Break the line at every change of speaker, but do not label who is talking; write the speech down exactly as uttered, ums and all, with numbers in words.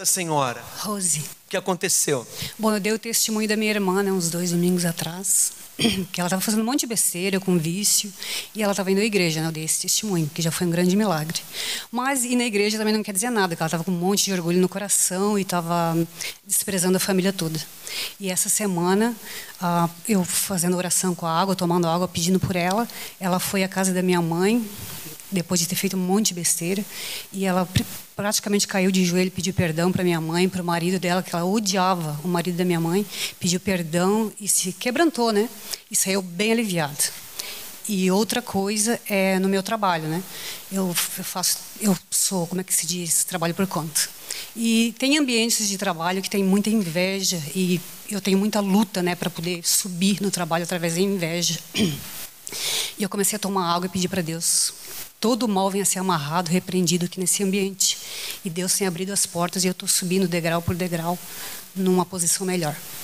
da senhora?
Rose.
O que aconteceu?
Bom, eu dei o testemunho da minha irmã, né, uns dois domingos atrás, que ela estava fazendo um monte de besteira, com vício, e ela estava indo à igreja, né, eu dei esse testemunho, que já foi um grande milagre. Mas ir na igreja também não quer dizer nada, porque ela estava com um monte de orgulho no coração e estava desprezando a família toda. E essa semana, ah, eu fazendo oração com a água, tomando água, pedindo por ela, ela foi à casa da minha mãe, depois de ter feito um monte de besteira, e ela praticamente caiu de joelho, pediu perdão para minha mãe, para o marido dela, que ela odiava o marido da minha mãe, pediu perdão e se quebrantou, né? E saiu bem aliviada. E outra coisa é no meu trabalho, né? Eu faço, eu sou, como é que se diz, trabalho por conta. E tem ambientes de trabalho que tem muita inveja e eu tenho muita luta, né, para poder subir no trabalho através da inveja. E eu comecei a tomar água e pedir para Deus. Todo o mal venha a ser amarrado, repreendido aqui nesse ambiente. E Deus tem abrido as portas e eu estou subindo degrau por degrau numa posição melhor.